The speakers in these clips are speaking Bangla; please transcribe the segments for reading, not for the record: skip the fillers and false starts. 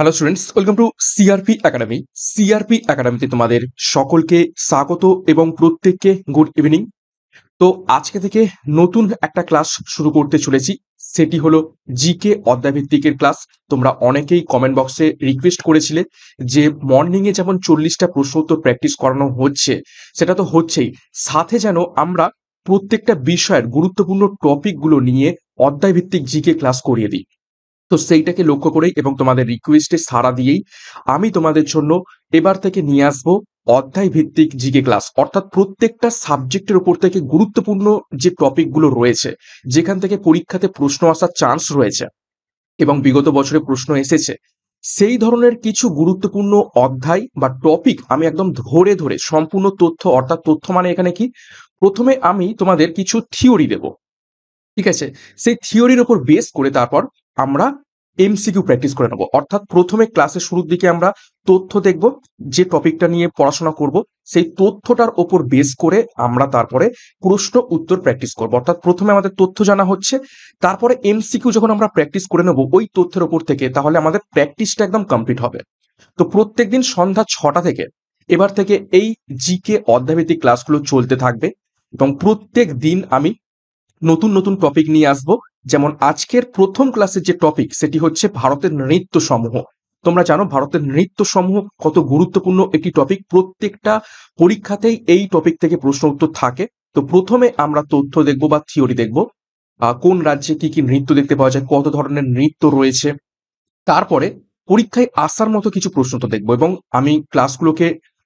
Hello students, welcome to CRP academy. CRP একাডেমিতে তোমাদের সকলকে স্বাগত এবং প্রত্যেককে গুড ইভিনিং। তো আজকে থেকে নতুন একটা ক্লাস শুরু করতে চলেছি, সেটি হলো জিকে অধ্যায়ভিত্তিকের ক্লাস। তোমরা অনেকেই কমেন্ট বক্সে রিকোয়েস্ট করেছিলে যে মর্নিংয়ে যেমন 40টা প্রশ্ন উত্তর প্র্যাকটিস করানো হচ্ছে, সেটা তো হচ্ছেই, সাথে যেন আমরা প্রত্যেকটা বিষয়ের গুরুত্বপূর্ণ টপিকগুলো নিয়ে অধ্যায়ভিত্তিক জিকে ক্লাস করিয়ে দিই। তো সেইটাকে লক্ষ্য করেই এবং তোমাদের রিকোয়েস্টে সাড়া দিয়েই আমি তোমাদের জন্য এবার থেকে নিয়ে আসবো অধ্যায় ভিত্তিক জিকে ক্লাস, অর্থাৎ প্রত্যেকটা সাবজেক্টের উপর থেকে গুরুত্বপূর্ণ যে টপিকগুলো রয়েছে, যেখান থেকে পরীক্ষাতে প্রশ্ন আসার চান্স রয়েছে এবং বিগত বছরে প্রশ্ন এসেছে, সেই ধরনের কিছু গুরুত্বপূর্ণ অধ্যায় বা টপিক আমি একদম ধরে ধরে সম্পূর্ণ তথ্য, অর্থাৎ তথ্য মানে এখানে কি, প্রথমে আমি তোমাদের কিছু থিওরি দেব, ঠিক আছে? সেই থিওরির উপর বেস করে তারপর আমরা এমসিকিউ প্র্যাকটিস করে নেব। অর্থাৎ প্রথমে ক্লাসের শুরুর দিকে আমরা তথ্য দেখব, যে টপিকটা নিয়ে পড়াশোনা করব সেই তথ্যটার ওপর বেস করে আমরা তারপরে প্রশ্ন উত্তর প্র্যাকটিস করব। অর্থাৎ প্রথমে আমাদের তথ্য জানা হচ্ছে, তারপরে এমসিকিউ যখন আমরা প্র্যাকটিস করে নেব ওই তথ্যের ওপর থেকে, তাহলে আমাদের প্র্যাকটিসটা একদম কমপ্লিট হবে। তো প্রত্যেকদিন সন্ধ্যা 6টা থেকে এবার থেকে এই জিকে অধ্যায়ভিত্তিক ক্লাসগুলো চলতে থাকবে এবং প্রত্যেক দিন আমি নতুন নতুন টপিক নিয়ে আসবো। যেমন আজকের প্রথম ক্লাসের যে টপিক, সেটি হচ্ছে ভারতের নৃত্য সমূহ। তোমরা জানো ভারতের নৃত্য সমূহ কত গুরুত্বপূর্ণ একটি টপিক, প্রত্যেকটা পরীক্ষাতেই এই টপিক থেকে প্রশ্ন উত্তর থাকে। তো প্রথমে আমরা তথ্য দেখব বা থিওরি দেখব, কোন রাজ্যে কি কি নৃত্য দেখতে পাওয়া যায়, কত ধরনের নৃত্য রয়েছে। তারপরে পরীক্ষায় আসার মতো কিছু প্রশ্ন তো দেখবো এবং আমি ক্লাসগুলোকে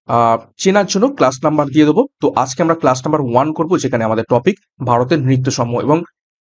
চেনার জন্য ক্লাস নাম্বার দিয়ে দেবো। তো আজকে আমরা ক্লাস নাম্বার 1 করব, যেখানে আমাদের টপিক ভারতের নৃত্য সমূহ। এবং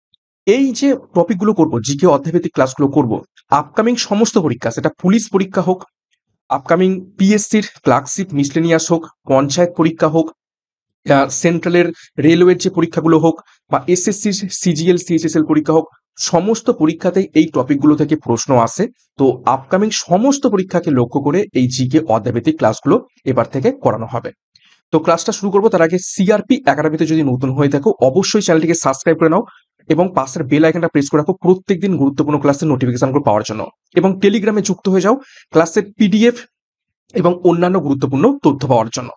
এই যে টপিকগুলো করব, জিকে অধ্যায়ভিত্তিক ক্লাসগুলো করব, আপকামিং সমস্ত পরীক্ষা, সেটা পুলিশ পরীক্ষা হোক, আপকামিং পিএসসির ক্লার্কশিপ মিসলেনিয়াস হোক, পঞ্চায়েত পরীক্ষা হোক, সেন্ট্রালের রেলওয়ের যে পরীক্ষাগুলো হোক, বা এসএসসি সিজিএল সিএইচএসএল পরীক্ষা হোক, সমস্ত পরীক্ষাতেই এই টপিকগুলো থেকে প্রশ্ন আসে। তো আপকামিং সমস্ত পরীক্ষাকে লক্ষ্য করে এই জিকে অধ্যায়ভিত্তিক ক্লাসগুলো এবার থেকে করানো হবে। তো ক্লাসটা শুরু করবো তার আগে সিআরপি একাডেমিতে যদি নতুন হয়ে থাকো অবশ্যই চ্যানেলটিকে সাবস্ক্রাইব করে নাও এবং পাশের বেল আইকনটা প্রেস করে রাখো প্রত্যেকদিন গুরুত্বপূর্ণ ক্লাসের নোটিফিকেশনগুলো পাওয়ার জন্য। এবং টেলিগ্রামে যুক্ত হয়ে যাও ক্লাসের পিডিএফ এবং অন্যান্য গুরুত্বপূর্ণ তথ্য পাওয়ার জন্য।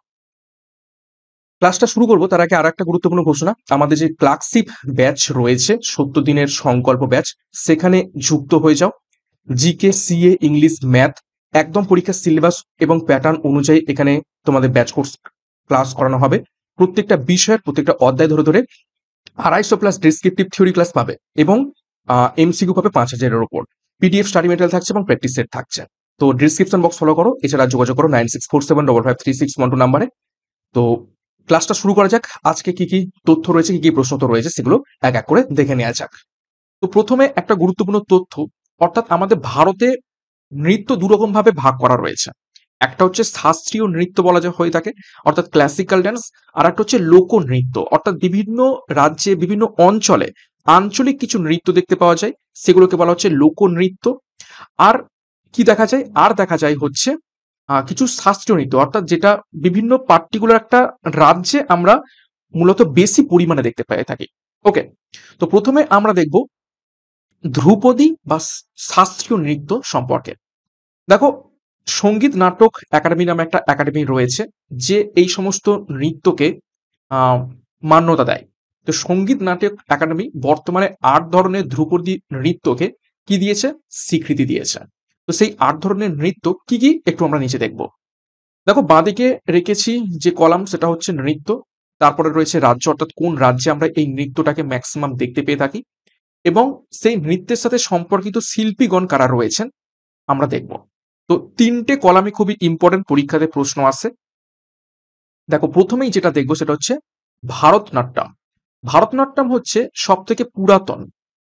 ক্লাসটা শুরু করবো তার আগে আর একটা গুরুত্বপূর্ণ ঘোষণা, আমাদের যে ক্লার্কশিপ ব্যাচ রয়েছে 70 দিনের সংকল্প ব্যাচ, সেখানে যুক্ত হয়ে যাও। জিকে, সিএ, ইংলিশ, ম্যাথ একদম পরীক্ষার সিলেবাস এবং প্যাটার্ন অনুযায়ী এখানে তোমাদের ব্যাচ কোর্স ক্লাস করানো হবে। প্রত্যেকটা বিষয়ের প্রত্যেকটা অধ্যায় ধরে ধরে 250+ ডেসক্রিপটিভ থিওরি ক্লাস পাবে এবং এমসিকিউ পাবে 5000-এর ওপর। পিডিএফ স্টাডি মেটেরিয়াল থাকছে এবং প্র্যাকটিস সেট থাকছে। তো ডিসক্রিপশন বক্স ফলো করো, এছাড়া যোগাযোগ করো 9647553612 নাম্বারে। তো ক্লাসটা শুরু করা যাক। আজকে কি কি তথ্য রয়েছে, কি কি প্রশ্ন তো রয়েছে, সেগুলো এক এক করে দেখে নেওয়া যাক। তো প্রথমে একটা গুরুত্বপূর্ণ তথ্য, অর্থাৎ আমাদের ভারতে নৃত্য দুরকম ভাবে ভাগ করা রয়েছে। একটা হচ্ছে শাস্ত্রীয় নৃত্য বলা যা হয়ে থাকে, অর্থাৎ ক্লাসিক্যাল ড্যান্স। আর একটা হচ্ছে লোকনৃত্য, অর্থাৎ বিভিন্ন রাজ্যে বিভিন্ন অঞ্চলে আঞ্চলিক কিছু নৃত্য দেখতে পাওয়া যায়, সেগুলোকে বলা হচ্ছে লোকনৃত্য। আর কি দেখা যায়, আর দেখা যায় হচ্ছে কিছু শাস্ত্রীয় নৃত্য, অর্থাৎ যেটা বিভিন্ন পার্টিকুলার একটা রাজ্যে আমরা মূলত বেশি পরিমাণে দেখতে পেয়ে থাকি। ওকে, তো প্রথমে আমরা দেখব ধ্রুপদী বা শাস্ত্রীয় নৃত্য সম্পর্কে। দেখো, সঙ্গীত নাটক একাডেমি নামে একটা একাডেমি রয়েছে, যে এই সমস্ত নৃত্যকে আহ, মান্যতা দেয়। তো সঙ্গীত নাটক একাডেমি বর্তমানে 8 ধরনের ধ্রুপদী নৃত্যকে কি দিয়েছে, স্বীকৃতি দিয়েছে। তো সেই 8 ধরনের নৃত্য কি কি একটু আমরা নিচে দেখব। দেখো, বাঁদিকে রেখেছি যে কলাম, সেটা হচ্ছে নৃত্য। তারপরে রয়েছে রাজ্য, অর্থাৎ কোন রাজ্যে আমরা এই নৃত্যটাকে ম্যাক্সিমাম দেখতে পেয়ে থাকি, এবং সেই নৃত্যের সাথে সম্পর্কিত শিল্পীগণ কারা রয়েছেন আমরা দেখব। তো 3টে কলামই খুবই ইম্পর্টেন্ট, পরীক্ষাতে প্রশ্ন আসে। দেখো, প্রথমেই যেটা দেখবো সেটা হচ্ছে ভারতনাট্যম। ভারতনাট্যম হচ্ছে সব থেকে পুরাতন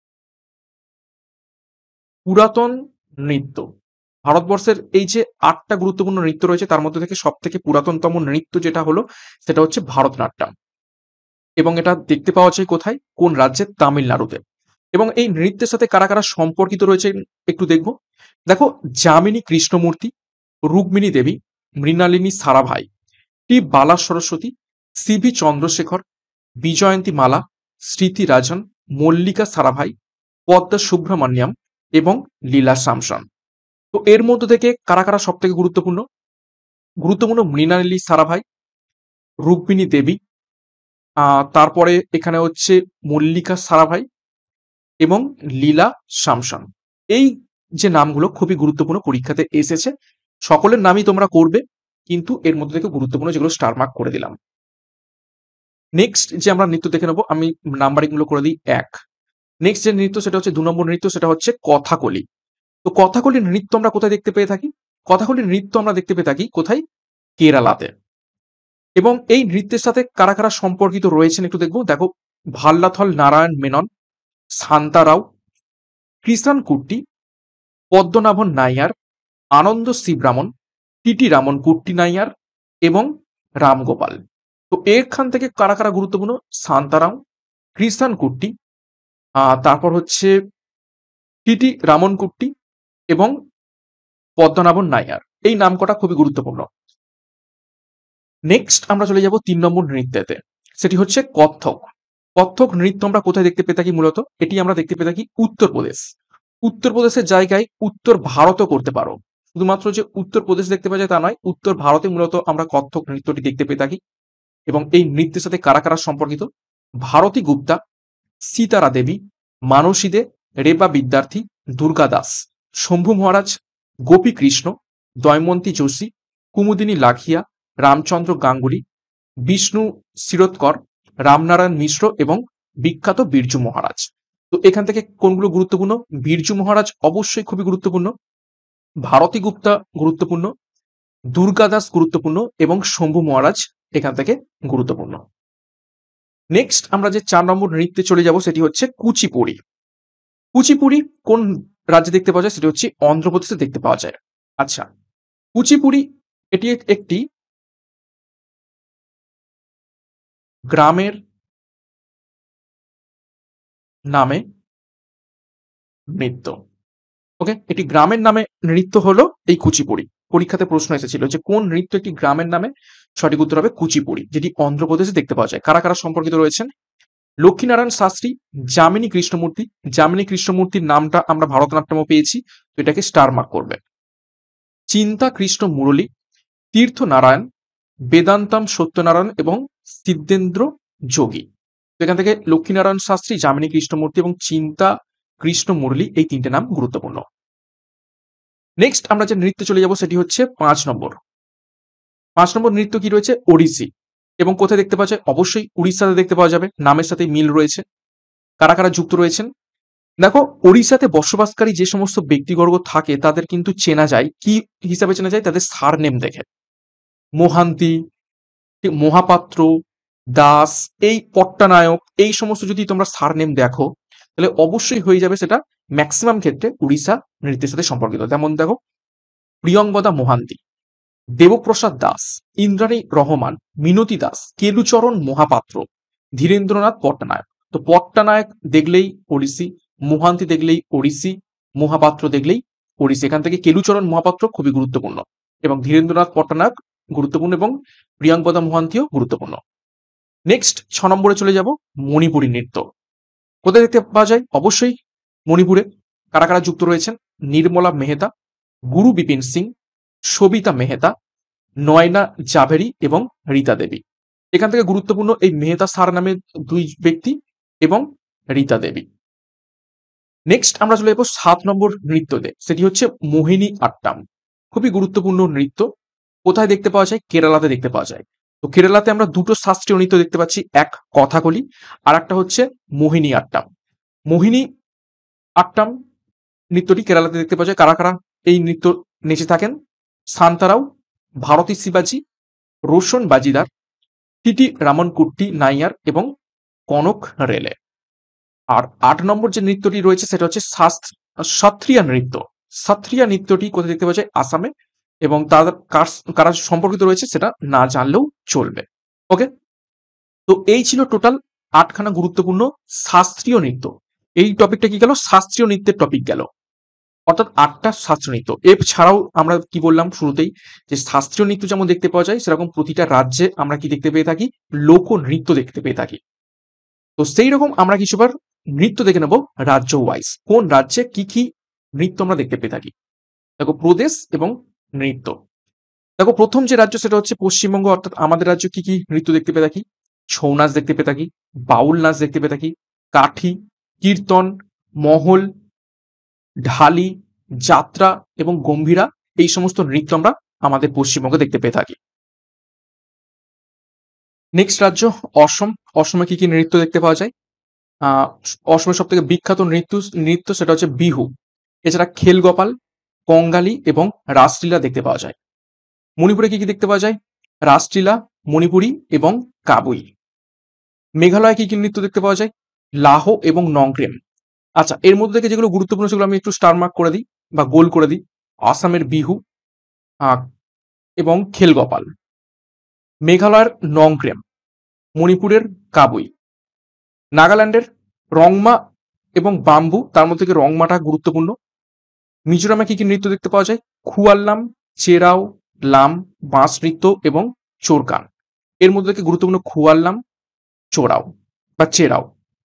পুরাতন নৃত্য। ভারতবর্ষের এই যে 8টা গুরুত্বপূর্ণ নৃত্য রয়েছে, তার মধ্যে থেকে সব থেকে পুরাতনতম নৃত্য যেটা হলো, সেটা হচ্ছে ভারতনাট্যম। এবং এটা দেখতে পাওয়া যায় কোথায়, কোন রাজ্যে, তামিলনাড়ুতে। এবং এই নৃত্যের সাথে কারা কারা সম্পর্কিত রয়েছে একটু দেখব। দেখো, যামিনী কৃষ্ণমূর্তি, রুক্মিণী দেবী, মৃণালিনী সারাভাই, টি বালা সরস্বতী, সিভি চন্দ্রশেখর, বিজয়ন্তী মালা, স্মৃতি রাজন, মল্লিকা সারাভাই, পদ্মা সুব্রমণ্যম এবং লীলা সামসন। তো এর মধ্যে থেকে কারা কারা সব থেকে গুরুত্বপূর্ণ? গুরুত্বপূর্ণ মৃণালিনী সারাভাই, রুক্মিণী দেবী, তারপরে এখানে হচ্ছে মল্লিকা সারাভাই এবং লীলা সামশন। এই যে নামগুলো খুবই গুরুত্বপূর্ণ, পরীক্ষাতে এসেছে, সকলের নামই তোমরা করবে, কিন্তু এর মধ্যে থেকে গুরুত্বপূর্ণ যেগুলো স্টার মার্ক করে দিলাম। নেক্সট যে আমরা নৃত্য দেখে নেবো, আমি নাম্বারিং গুলো করে দিই 1। নেক্সট যে নৃত্য সেটা হচ্ছে 2 নম্বর নৃত্য, সেটা হচ্ছে কথাকলি। তো কথাকলির নৃত্য আমরা কোথায় দেখতে পেয়ে থাকি? কথাকলির নৃত্য আমরা দেখতে পেয়ে থাকি কোথায়? কেরালাতে। এবং এই নৃত্যের সাথে কারা কারা সম্পর্কিত রয়েছেন একটু দেখবো। দেখো, ভাল্লাথল নারায়ণ মেনন, শান্তা রাও, কৃষাণ কুট্টি, পদ্মনাভন নাইয়ার, আনন্দ শিবরামন, টিটি রামন কুট্টি নাইয়ার এবং রামগোপাল। তো এখান থেকে কারা কারা গুরুত্বপূর্ণ? শান্তারাম, কৃষাণ কুট্টি, তারপর হচ্ছে টিটি রামন কুট্টি এবং পদ্মনাভন নাইয়ার। এই নাম কটা খুবই গুরুত্বপূর্ণ। নেক্সট আমরা চলে যাব 3 নম্বর নৃত্যেতে, সেটি হচ্ছে কত্থক। কত্থক নৃত্য আমরা কোথায় দেখতে পেয়ে থাকি? মূলত এটি আমরা দেখতে পেয়ে থাকি উত্তরপ্রদেশ। উত্তরপ্রদেশের জায়গায় উত্তর ভারতও করতে পারো। শুধুমাত্র যে উত্তরপ্রদেশ দেখতে পাওয়া যায় তা নয়, উত্তর ভারতে মূলত আমরা কত্থক নৃত্যটি দেখতে পেয়ে থাকি। এবং এই নৃত্যের সাথে কারা কারা সম্পর্কিত? ভারতী গুপ্তা, সীতারা দেবী, মানসী দে, রেবা বিদ্যার্থী, দুর্গা দাস, শম্ভু মহারাজ, গোপী কৃষ্ণ, দয়মন্তী যোশী, কুমুদিনী লাখিয়া, রামচন্দ্র গাঙ্গুলি, বিষ্ণু শিরোৎকর, রামনারায়ণ মিশ্র এবং বিখ্যাত বিরজু মহারাজ। তো এখান থেকে কোনগুলো গুরুত্বপূর্ণ? বিরজু মহারাজ অবশ্যই খুবই গুরুত্বপূর্ণ, ভারতী গুপ্তা গুরুত্বপূর্ণ, দুর্গা দাস গুরুত্বপূর্ণ এবং শম্ভু মহারাজ এখান থেকে গুরুত্বপূর্ণ। নেক্সট আমরা যে 4 নম্বর নৃত্যে চলে যাব, সেটি হচ্ছে কুচিপুড়ি। কুচিপুড়ি কোন রাজ্যে দেখতে পাওয়া যায়? সেটি হচ্ছে অন্ধ্রপ্রদেশে দেখতে পাওয়া যায়। আচ্ছা, কুচিপুড়ি এটি একটি গ্রামের নামে নৃত্য। ওকে, এটি গ্রামের নামে নৃত্য হলো এই কুচিপুড়ি। পরীক্ষাতে প্রশ্ন এসেছিল যে কোন নৃত্য একটি গ্রামের নামে? সঠিক উত্তর হবে কুচিপুড়ি, যেটি অন্ধ্রপ্রদেশে দেখতে পাওয়া যায়। কারা কারা সম্পর্কিত রয়েছেন? লক্ষ্মীনারায়ণ শাস্ত্রী, যামিনী কৃষ্ণমূর্তি। যামিনী কৃষ্ণমূর্তির নামটা আমরা ভারতনাট্যমও পেয়েছি, তো এটাকে স্টার মার্ক করবে। চিন্তা কৃষ্ণ মুরলী, তীর্থ নারায়ণ, বেদান্তাম সত্যনারায়ণ এবং সিদ্ধেন্দ্র যোগী। এখান থেকে লক্ষ্মীনারায়ণ শাস্ত্রী, যামিনী কৃষ্ণমূর্তি এবং চিন্তা কৃষ্ণ মুরলী, এই 3টে নাম গুরুত্বপূর্ণ। নেক্সট আমরা যে নৃত্য চলে যাব, সেটি হচ্ছে 5 নম্বর। 5 নম্বর নৃত্য কি রয়েছে? ওড়িশি। এবং কোথায় দেখতে পাওয়া যায়? অবশ্যই উড়িষ্যাতে দেখতে পাওয়া যাবে, নামের সাথে মিল রয়েছে। কারা কারা যুক্ত রয়েছেন? দেখো, ওড়িশাতে বসবাসকারী যে সমস্ত ব্যক্তিবর্গ থাকে তাদের কিন্তু চেনা যায় কি হিসাবে? চেনা যায় তাদের সারনেম দেখে। মোহান্তি, মহাপাত্র, দাস, এই পট্টনায়ক, এই সমস্ত যদি তোমরা সারনেম দেখো, তাহলে অবশ্যই হয়ে যাবে সেটা ম্যাক্সিমাম ক্ষেত্রে উড়িষ্যা নৃত্যের সাথে সম্পর্কিত। যেমন দেখো, প্রিয়ঙ্বদা মোহান্তি, দেবপ্রসাদ দাস, ইন্দ্রাণী রহমান, মিনতি দাস, কেলুচরণ মহাপাত্র, ধীরেন্দ্রনাথ পট্টনায়ক। তো পট্টনায়ক দেখলেই ওড়িশি, মোহান্তি দেখলেই ওড়িশি, মহাপাত্র দেখলেই ওড়িশি। এখান থেকে কেলুচরণ মহাপাত্র খুবই গুরুত্বপূর্ণ এবং ধীরেন্দ্রনাথ পট্টনায়ক গুরুত্বপূর্ণ এবং প্রিয়াঙ্কদা মোহান্তিও গুরুত্বপূর্ণ। নেক্সট 6 নম্বরে চলে যাব, মণিপুরী নৃত্য। কোথায় দেখতে পাওয়া যায়? অবশ্যই মণিপুরে। কারা কারা যুক্ত রয়েছেন? নির্মলা মেহতা, গুরু বিপিন সিং, সবিতা মেহতা, নয়না জাভেরি এবং রীতা দেবী। এখান থেকে গুরুত্বপূর্ণ এই মেহতা স্যার নামে 2 ব্যক্তি এবং রীতা দেবী। নেক্সট আমরা চলে যাবো 7 নম্বর নৃত্যতে, সেটি হচ্ছে মোহিনী আট্টাম। খুবই গুরুত্বপূর্ণ নৃত্য। কোথায় দেখতে পাওয়া যায়? কেরালাতে দেখতে পাওয়া যায়। তো কেরালাতে আমরা 2টো শাস্ত্রীয় নৃত্য দেখতে পাচ্ছি, এক কথাকলি আর একটা হচ্ছে মোহিনী আট্টাম। মোহিনী আট্টাম নৃত্যটি কেরালাতে দেখতে পাওয়া যায়। কারা কারা এই নৃত্য নেচে থাকেন? শান্তারাও, ভারতী শিবাজি, রোশন বাজিদার, টিটি রামন কুট্টি নাইয়ার এবং কনক রেলে। আর 8 নম্বর যে নৃত্যটি রয়েছে সেটা হচ্ছে সত্রিয়া নৃত্য। সত্রিয়া নৃত্যটি কোথায় দেখতে পাওয়া যায়? আসামে। এবং তাদের কারা সম্পর্কিত রয়েছে সেটা না জানলেও চলবে। ওকে, তো এই ছিল টোটাল 8খানা গুরুত্বপূর্ণ শাস্ত্রীয় নৃত্য। এই টপিকটা কি গেল? শাস্ত্রীয় নৃত্যের টপিক গেল, অর্থাৎ 8টা শাস্ত্রীয় নৃত্য। এছাড়াও আমরা কি বললাম শুরুতেই, যে শাস্ত্রীয় নৃত্য যেমন দেখতে পাওয়া যায়, সেরকম প্রতিটা রাজ্যে আমরা কি দেখতে পেয়ে থাকি? লোক নৃত্য দেখতে পেয়ে থাকি। তো সেই রকম আমরা কিছুবার নৃত্য দেখে নেব রাজ্য ওয়াইজ, কোন রাজ্যে কি কি নৃত্য আমরা দেখতে পেয়ে থাকি। দেখো প্রদেশ এবং নৃত্য। দেখো প্রথম যে রাজ্য সেটা হচ্ছে পশ্চিমবঙ্গ, অর্থাৎ আমাদের রাজ্য কি কি নৃত্য দেখতে পেয়ে থাকি? ছৌ নাচ দেখতে পেয়ে থাকি, বাউল নাচ দেখতে পেয়ে থাকি, কাঠি, কীর্তন, মহল, ঢালি, যাত্রা এবং গম্ভীরা, এই সমস্ত নৃত্য আমরা আমাদের পশ্চিমবঙ্গে দেখতে পেয়ে থাকি। নেক্সট রাজ্য অসম। অসমে কি কি নৃত্য দেখতে পাওয়া যায়? আহ অসমের সব থেকে বিখ্যাত নৃত্য নৃত্য সেটা হচ্ছে বিহু। এছাড়া খেলগোপাল, কঙ্গালি এবং রাসলীলা দেখতে পাওয়া যায়। মণিপুরে কি কি দেখতে পাওয়া যায়? রাসলীলা, মণিপুরি এবং কাবুই। মেঘালয়ে কি কি নৃত্য দেখতে পাওয়া যায়? লাহো এবং নংক্রেম। আচ্ছা, এর মধ্যে থেকে যেগুলো গুরুত্বপূর্ণ সেগুলো আমি একটু স্টার মার্ক করে দিই বা গোল করে দিই। আসামের বিহু আহ, এবং খেলগোপাল, মেঘালয়ের নংক্রেম, মণিপুরের কাবুই, নাগাল্যান্ডের রংমা এবং বাম্বু, তার মধ্যে থেকে রংমাটা গুরুত্বপূর্ণ। মিজোরামে কি কি নৃত্য দেখতে পাওয়া যায়? খুয়াল্লাম, চেরাও, লাম, বাঁশ নৃত্য এবং চোরকান। এর মধ্যে থেকে গুরুত্বপূর্ণ খুয়াল্লাম, চোরাও বা চেরাও।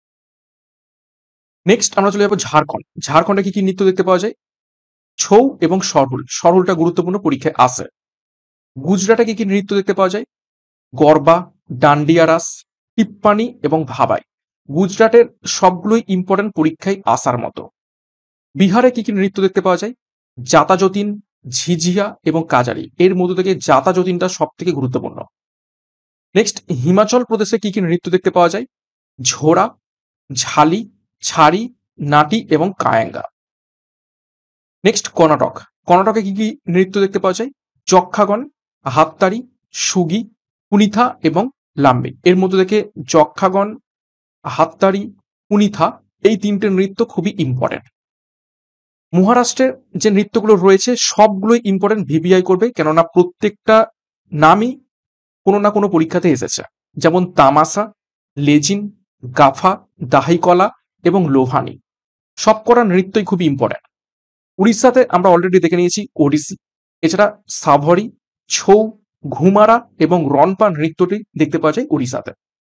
নেক্সট আমরা চলে যাবো ঝাড়খণ্ড। ঝাড়খণ্ডে কি কি নৃত্য দেখতে পাওয়া যায়? ছৌ এবং সরহুল। সরহুলটা গুরুত্বপূর্ণ, পরীক্ষায় আসে। গুজরাটে কি কি নৃত্য দেখতে পাওয়া যায়? গরবা, ডান্ডিয়া রাস, টিপ্পানি এবং ভাবাই। গুজরাটের সবগুলোই ইম্পর্টেন্ট, পরীক্ষায় আসার মতো। বিহারে কি কি নৃত্য দেখতে পাওয়া যায়? জাতা যতীন, ঝিঝিয়া এবং কাজারি। এর মধ্যে থেকে জাতা যতীনটা সব থেকে গুরুত্বপূর্ণ। নেক্সট হিমাচল প্রদেশে কি কি নৃত্য দেখতে পাওয়া যায়? ঝোড়া, ঝালি, ছাড়ি, নাটি এবং কায়াঙ্গা। নেক্সট কর্ণাটক। কর্ণাটকে কি কি নৃত্য দেখতে পাওয়া যায়? যক্ষাগন, হাততাড়ি, সুগি, কুনিথা এবং লাম্বিক। এর মধ্যে থেকে যক্ষাগন, হাততাড়ি, কুনিথা, এই তিনটে নৃত্য খুবই ইম্পর্টেন্ট। মহারাষ্ট্রের যে নৃত্যগুলো রয়েছে সবগুলোই ইম্পর্টেন্ট, ভিভিআই করবে, কেননা প্রত্যেকটা নামই কোনো না কোনো পরীক্ষাতে এসেছে। যেমন তামাশা, লেজিন, গাফা, দাহিকলা এবং লোভানি, সবকটা নৃত্যই খুবই ইম্পর্টেন্ট। উড়িষ্যাতে আমরা অলরেডি দেখে নিয়েছি ওড়িশি। এছাড়া সাভরি, ছৌ, ঘুমারা এবং রনপা নৃত্যটি দেখতে পাওয়া যায় উড়িষ্যাতে।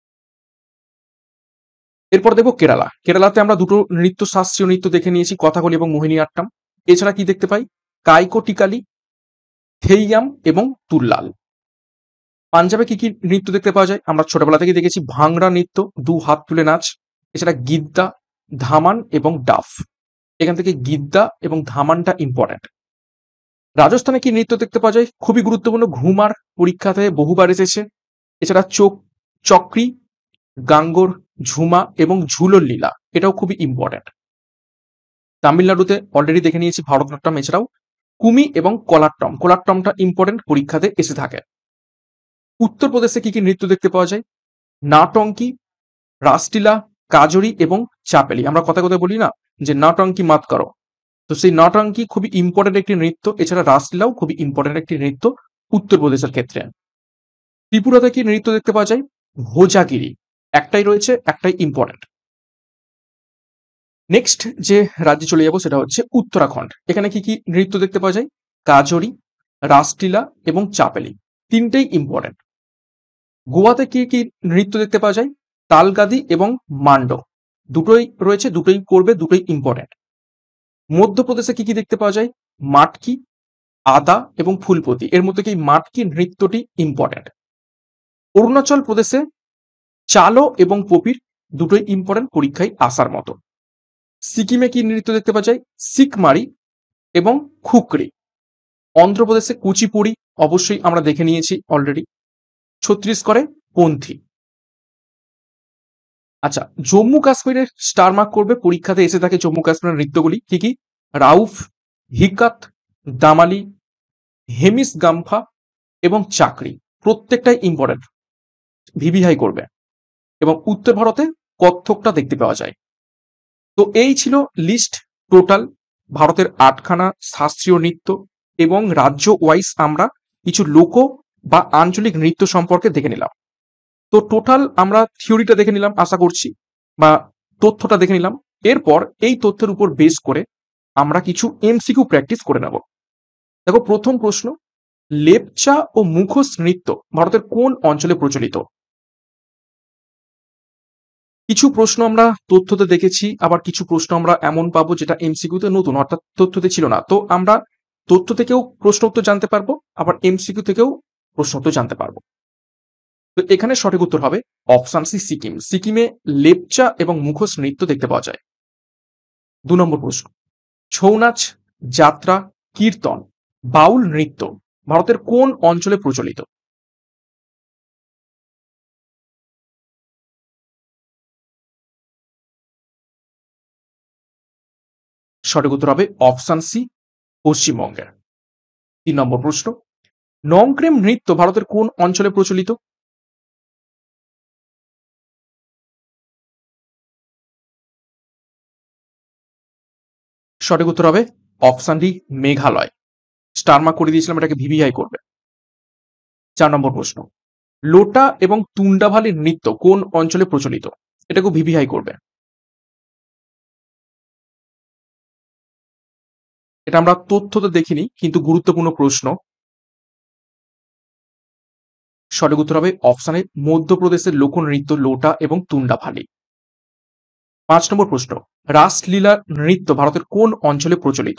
এরপর দেখবো কেরালা। কেরালাতে আমরা দুটো নৃত্য, শাস্ত্রীয় নৃত্য দেখে নিয়েছি, কথাকলি এবং মোহিনী আট্টাম। এছাড়া কি দেখতে পাই? কাইকো টিকালি, থেইয়াম এবং তুল্লাল। পাঞ্জাবে কি কি নৃত্য দেখতে পাওয়া যায়? আমরা ছোটবেলা থেকে দেখেছি ভাংড়া নৃত্য, দু হাত তুলে নাচ। এছাড়া গিদ্দা, ধামান এবং ডাফ। এখান থেকে গিদ্দা এবং ধামানটা ইম্পর্টেন্ট। রাজস্থানে কি নৃত্য দেখতে পাওয়া যায়? খুবই গুরুত্বপূর্ণ, ঘুমার, পরীক্ষাতে বহুবার এসেছে। এছাড়া চক্রি, গাঙ্গোর, ঝুমা এবং ঝুলোর লীলা, এটাও খুবই ইম্পর্টেন্ট। তামিলনাড়ুতে অলরেডি দেখে নিয়েছি ভারতনাট্যম। এছাড়াও কুমি এবং কোলাট্টম। কোলাট্টমটা ইম্পর্টেন্ট, পরীক্ষাতে এসে থাকে। উত্তরপ্রদেশে কি কি নৃত্য দেখতে পাওয়া যায়? নাটঙ্কি, রাসলীলা, কাজরি এবং চাপেলি। আমরা কথা কথা বলি না যে নাটঙ্কি মাত করো, তো সেই নটাঙ্কি খুবই ইম্পর্টেন্ট একটি নৃত্য। এছাড়া রাসলীলাও খুবই ইম্পর্টেন্ট একটি নৃত্য উত্তরপ্রদেশের ক্ষেত্রে। ত্রিপুরাতে কি নৃত্য দেখতে পাওয়া যায়? ভোজাগিরি, একটাই রয়েছে, একটাই ইম্পর্টেন্ট। নেক্সট যে রাজ্যে চলে যাবো সেটা হচ্ছে উত্তরাখণ্ড। এখানে কি কি নৃত্য দেখতে পাওয়া যায়? কাজরি, রাসলীলা এবং চাপেলি, তিনটেই ইম্পর্টেন্ট। গোয়াতে কি কি নৃত্য দেখতে পাওয়া যায়? তালগাদি এবং মান্ডো, দুটোই রয়েছে, দুটোই করবে, দুটোই ইম্পর্টেন্ট। মধ্যপ্রদেশে কি কি দেখতে পাওয়া যায়? মাটকি, আদা এবং ফুলপতি। এর মধ্যে কি মাটকি নৃত্যটি ইম্পর্টেন্ট। অরুণাচল প্রদেশে চালো এবং পপির, দুটোই ইম্পর্টেন্ট, পরীক্ষায় আসার মতো। সিকিমে কি নৃত্য দেখতে পাওয়া যায়? সিকমারি এবং খুকরি। অন্ধ্রপ্রদেশে কুচিপুড়ি, অবশ্যই আমরা দেখে নিয়েছি অলরেডি। ছত্তিশগড়ে পন্থী। আচ্ছা, জম্মু কাশ্মীরের স্টার মার্ক করবে, পরীক্ষাতে এসে থাকে জম্মু কাশ্মীরের নৃত্যগুলি কি কি? রাউফ, হিকাত, দামালি, হেমিস গাম্ফা এবং চাকরি, প্রত্যেকটাই ইম্পর্টেন্ট, ভিভিআই করবে। এবং উত্তর ভারতে কত্থকটা দেখতে পাওয়া যায়। তো এই ছিল লিস্ট টোটাল ভারতের 8খানা শাস্ত্রীয় নৃত্য এবং রাজ্য ওয়াইজ আমরা কিছু লোক বা আঞ্চলিক নৃত্য সম্পর্কে দেখে নিলাম। তো টোটাল আমরা থিওরিটা দেখে নিলাম আশা করছি, বা তথ্যটা দেখে নিলাম। এরপর এই তথ্যের উপর বেস করে আমরা কিছু এমসিকিউ প্র্যাকটিস করে নেব। দেখো প্রথম প্রশ্ন, লেপচা ও মুখোশ নৃত্য ভারতের কোন অঞ্চলে প্রচলিত? কিছু প্রশ্ন আমরা তথ্যতে দেখেছি, আবার কিছু প্রশ্ন আমরা এমন পাবো যেটা এমসিকিউতে নতুন, অর্থাৎ তথ্যতে ছিল না। তো আমরা তথ্য থেকেও প্রশ্ন উত্তর জানতে পারবো, আবার এমসিকিউ থেকেও প্রশ্ন উত্তর জানতে পারবো। তো এখানে সঠিক উত্তর হবে অপশন সি, সিকিম। সিকিমে লেপচা এবং মুখোশ নৃত্য দেখতে পাওয়া যায়। 2 নম্বর প্রশ্ন, ছৌ নাচ, যাত্রা, কীর্তন, বাউল নৃত্য ভারতের কোন অঞ্চলে প্রচলিত? সঠিক উত্তর হবে অপশন সি, পশ্চিমবঙ্গের। 3 নম্বর প্রশ্ন, নংক্রেম নৃত্য ভারতের কোন অঞ্চলে প্রচলিত? সঠিক উত্তর হবে option D, Meghalaya. Star mark করে দিয়েছিলাম, এটাকে ভিভিআই করবে। 4 নম্বর প্রশ্ন, লোটা এবং তুন্ডাভালি নৃত্য কোন অঞ্চলে প্রচলিত? এটাকেও ভিভিআই করবে। এটা আমরা তথ্য তো দেখিনি, কিন্তু গুরুত্বপূর্ণ প্রশ্ন। সঠিক উত্তর হবে অপশনে মধ্যপ্রদেশের লোকনৃত্য লোটা এবং তুন্ডাভালি। 5 নম্বর প্রশ্ন, রাসলীলা নৃত্য ভারতের কোন অঞ্চলে প্রচলিত?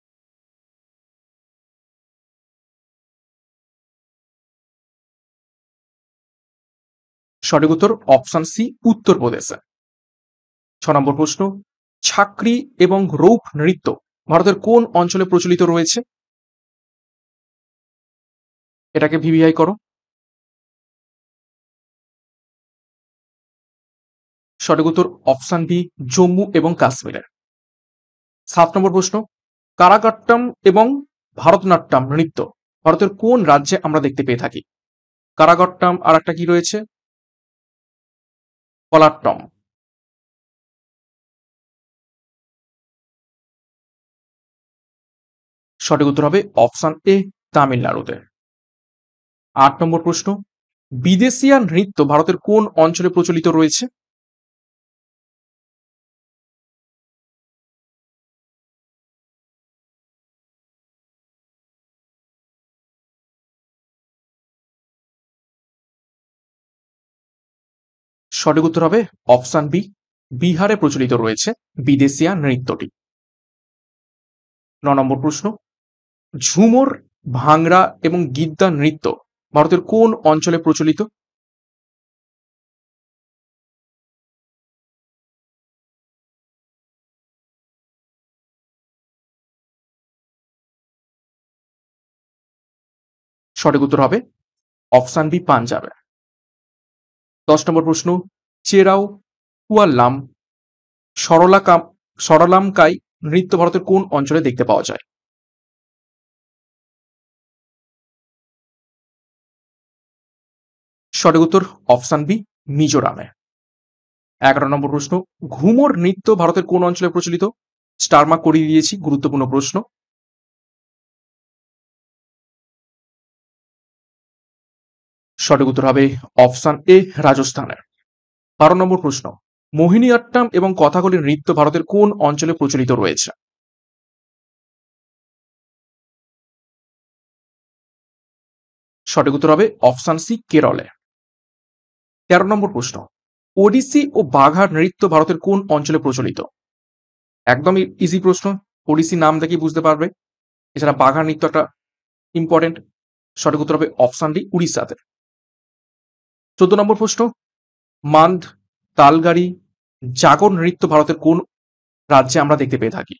সঠিক উত্তর অপশন সি, উত্তরপ্রদেশে। 6 নম্বর প্রশ্ন, ছাকরি এবং রৌপ নৃত্য ভারতের কোন অঞ্চলে প্রচলিত রয়েছে? এটাকে ভিভিআই করো। সঠিক উত্তর অপশন বি, জম্মু এবং কাশ্মীরের। 7 নম্বর প্রশ্ন, কারাকাট্টম এবং ভারতনাট্যম নৃত্য ভারতের কোন রাজ্যে আমরা দেখতে পেয়ে থাকি? কারাকাট্টম আর একটা কি রয়েছে? পলাট্টম। সঠিক উত্তর হবে অপশন এ, তামিলনাড়ুতে। 8 নম্বর প্রশ্ন, বিদেশিয়া নৃত্য ভারতের কোন অঞ্চলে প্রচলিত রয়েছে? সঠিক উত্তর হবে অপশন বি, বিহারে প্রচলিত রয়েছে বিদেশিয়া নৃত্যটি। 9 নম্বর প্রশ্ন, ঝুমুর, ভাংড়া এবং গিদ্দা নৃত্য ভারতের কোন অঞ্চলে প্রচলিত? সঠিক উত্তর হবে অপশন বি, পাঞ্জাবে। 10 নম্বর প্রশ্ন, চেরাও, কুয়াল্লাম, সরলামকাই নৃত্য ভারতের কোন অঞ্চলে দেখতে পাওয়া যায়? সঠিক উত্তর অপশন বি, মিজোরামে। 11 নম্বর প্রশ্ন, ঘুমর নৃত্য ভারতের কোন অঞ্চলে প্রচলিত? স্টার মার্ক করিয়ে দিয়েছি, গুরুত্বপূর্ণ প্রশ্ন। সঠিক উত্তর হবে অপশন এ, রাজস্থানের। 12 নম্বর প্রশ্ন, মোহিনীঅট্টম এবং কথাকলি নৃত্য ভারতের কোন অঞ্চলে প্রচলিত রয়েছে? সঠিক উত্তর হবে অপশন সি, কেরলে। 13 নম্বর প্রশ্ন, ওডিসি ও বাঘা নৃত্য ভারতের কোন অঞ্চলে প্রচলিত? একদম ইজি প্রশ্ন, ওডিসি নাম দেখেই বুঝতে পারবে। এছাড়া বাঘা নৃত্য একটা ইম্পর্টেন্ট। সঠিক উত্তর হবে অপশন ডি, উড়িষ্যাতে। 14 নম্বর প্রশ্ন, মান্দ, তালগাড়ি, জাগর নৃত্য ভারতের কোন রাজ্যে আমরা দেখতে পেয়ে থাকি?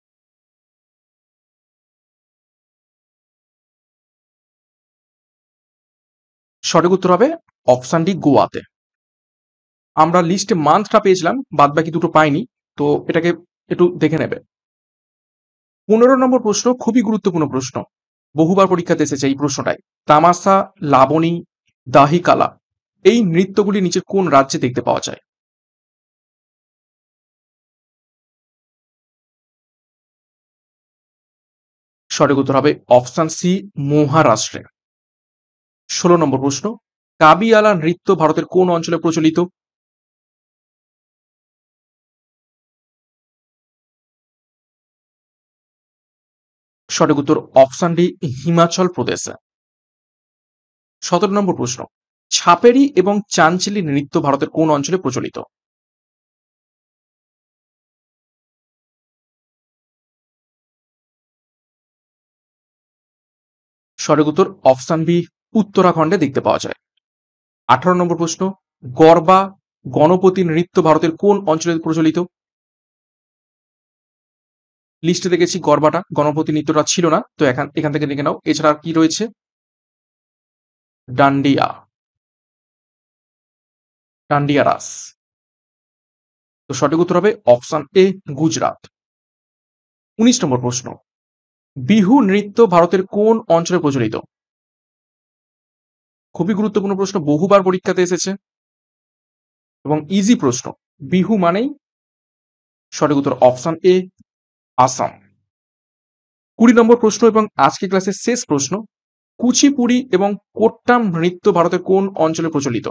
সঠিক উত্তর হবে অপশন ডি, গোয়াতে। আমরা লিস্টে মান্থটা পেয়েছিলাম, বাদ বাকি দুটো পাইনি, তো এটাকে একটু দেখে নেবে। 15 নম্বর প্রশ্ন, খুবই গুরুত্বপূর্ণ প্রশ্ন, বহুবার পরীক্ষাতে এসেছে এই প্রশ্নটাই। তামাসা, লাবণী, দাহিকালা এই নৃত্যগুলি নিচের কোন রাজ্যে দেখতে পাওয়া যায়? সঠিক উত্তর হবে অপশন সি, মহারাষ্ট্রে। 16 নম্বর প্রশ্ন, কাবিয়ালা নৃত্য ভারতের কোন অঞ্চলে প্রচলিত? সঠিক উত্তর অপশন ডি, হিমাচল প্রদেশে। 17 নম্বর প্রশ্ন, ছাপেরি এবং চাঞ্চলি নৃত্য ভারতের কোন অঞ্চলে প্রচলিত? সঠিক উত্তর অপশন বি উত্তরাখণ্ডে দেখতে পাওয়া যায়। 18 নম্বর প্রশ্ন, গরবা গণপতি নৃত্য ভারতের কোন অঞ্চলে প্রচলিত? লিস্টে দেখেছি গরবাটা, গণপতি নৃত্যটা ছিল না, তো এখান থেকে দেখে নাও। এছাড়া আর কি রয়েছে? ডান্ডিয়া, ডান্ডিয়া রাস। তো সঠিক উত্তর হবে অপশন এ গুজরাট। 19 নম্বর প্রশ্ন, বিহু নৃত্য ভারতের কোন অঞ্চলে প্রচলিত? খুবই গুরুত্বপূর্ণ প্রশ্ন, বহুবার পরীক্ষাতে এসেছে এবং ইজি প্রশ্ন। বিহু মানেই সঠিক উত্তর অপশন এ আসাম। 20 নম্বর প্রশ্ন এবং আজকে ক্লাসের শেষ প্রশ্ন, কুচিপুড়ি এবং কোট্টাম নৃত্য ভারতের কোন অঞ্চলে প্রচলিত?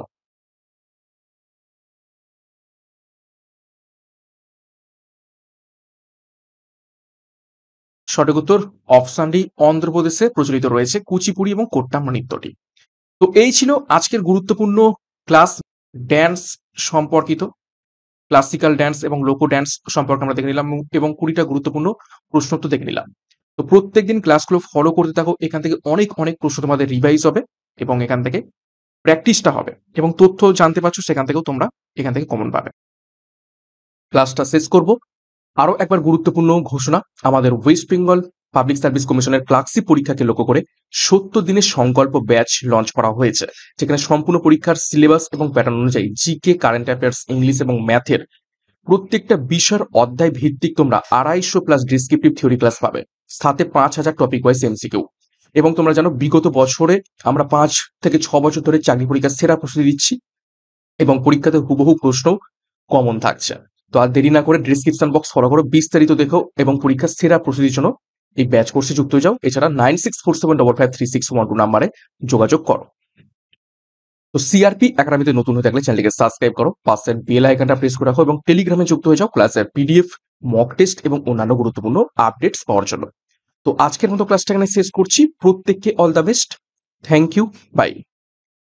সঠিক উত্তর অপশন ডি অন্ধ্রপ্রদেশে প্রচলিত রয়েছে কুচিপুড়ি এবং কোট্টাম নৃত্যটি। তো এই ছিল আজকের গুরুত্বপূর্ণ ক্লাস ড্যান্স সম্পর্কিত। ক্লাসিক্যাল ড্যান্স এবং লোকো ড্যান্স সম্পর্কে আমরা দেখে নিলাম এবং 20টা গুরুত্বপূর্ণ প্রশ্নোত্তর দেখে নিলাম। তো প্রত্যেকদিন ক্লাসগুলো ফলো করতে থাকো, এখান থেকে অনেক অনেক প্রশ্ন তোমাদের রিভাইজ হবে এবং এখান থেকে প্র্যাকটিসটা হবে এবং তথ্য জানতে পারছো, সেখান থেকেও তোমরা এখান থেকে কমন পাবে। ক্লাসটা শেষ করব, আরো একবার গুরুত্বপূর্ণ ঘোষণা। আমাদের ওয়েস্ট বেঙ্গল পাবলিক সার্ভিস কমিশনের ক্লার্কশিপ পরীক্ষাকে লক্ষ্য করে 70 দিনের সংকল্প ব্যাচ লঞ্চ করা হয়েছে, যেখানে সম্পূর্ণ পরীক্ষার সিলেবাস এবং প্যাটার্ন অনুযায়ী জিকে, কারেন্ট অ্যাফেয়ার্স, ইংলিশ এবং ম্যাথের প্রত্যেকটা বিষয়ের অধ্যায় ভিত্তিক তোমরা 250 প্লাস ডিসক্রিপটিভ থিওরি ক্লাস পাবে, সাথে 5000 টপিক ওয়াইজ এমসিকিউ। এবং তোমরা জানো বিগত বছরে আমরা 5 থেকে 6 বছর ধরে চাকরি পরীক্ষার সেরা প্রস্তুতি দিচ্ছি এবং পরীক্ষাতে হুবহু প্রশ্ন কমন থাকছে। তো আর দেরি না করে ডিসক্রিপশন বক্স ফলো করো, বিস্তারিত দেখো এবং পরীক্ষার সেরা প্রস্তুতির জন্য এই ব্যাচ কোর্সে যুক্ত হয়ে যাও। এছাড়া 9647553612 নাম্বারে যোগাযোগ করো। তো সিআরপি একাডেমিতে নতুন হয়ে থাকলে চ্যানেলটিকে সাবস্ক্রাইব করো, পাশের বেল আইকনটা প্রেস করে রাখো এবং টেলিগ্রামে যুক্ত হয়ে যাও ক্লাসের পিডিএফ, মক টেস্ট এবং অন্যান্য গুরুত্বপূর্ণ আপডেটস পাওয়ার জন্য। তো আজকের মতো ক্লাসটা এখানে শেষ করছি। প্রত্যেককে all the best. Thank you, by.